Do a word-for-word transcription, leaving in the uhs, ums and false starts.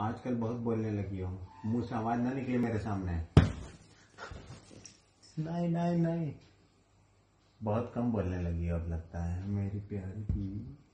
आजकल बहुत बोलने लगी हो, मुंह से आवाज ना निकले मेरे सामने। नहीं नहीं नहीं, बहुत कम बोलने लगी हो अब लगता है मेरी प्यारी की।